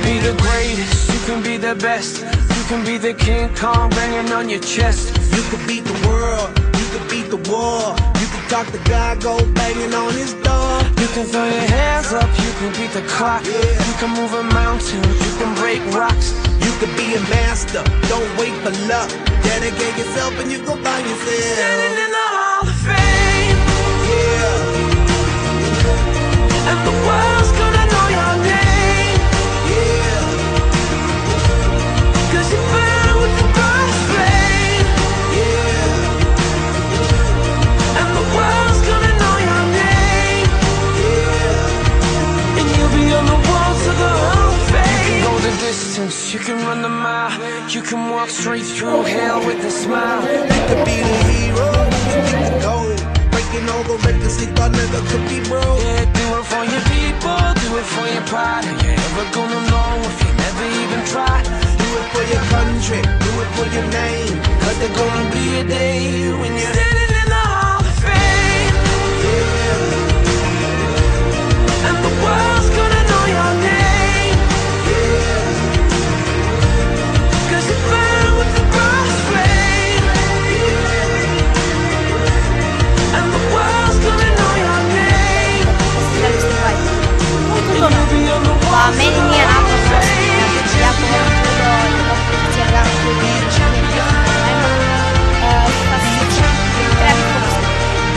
be the greatest, you can be the best. You can be the King Kong banging on your chest. You can beat the world, you can beat the war. You can talk to God, go banging on his door. You can throw your hands up, you can beat the clock. You can move a mountain, you can break rocks. You can be a master, don't wait for luck. Dedicate yourself and you go find yourself. Standing in the Hall of Fame. Yeah. And the world's gonna know your name. Yeah. Cause you burn with the brightest flame. Yeah. And the world's gonna know your name. Yeah. And you'll be on the walls of the Hall of Fame. You can go the distance, you can run the mile. You can walk straight through hell with a smile. You can be the hero, you can get the gold. Breaking all the records they thought never could be broke. Yeah, do it for your people, do it for your pride. Are you ever gonna know if you never even try? Do it for your country, do it for your name. Cause there's gonna be a day when you're standing in the Hall of Fame. Yeah. And the world's gonna know your name. Yeah. Cause you burn with the brightest flame. And the world's gonna know your name. Molto sono ma meni je naprosto znači jako volim judo i kompeticija gran judo i klasičan treba pomoći.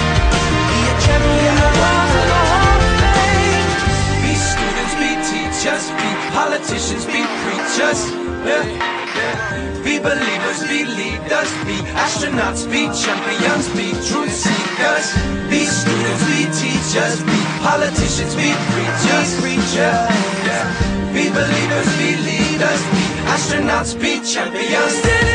Be students, be teachers, be politicians, be preachers. Be believers, be leaders, be astronauts, be champions, be truth seekers. Be students, be teachers, be politicians, be preachers. Be believers, be leaders, be astronauts, be champions.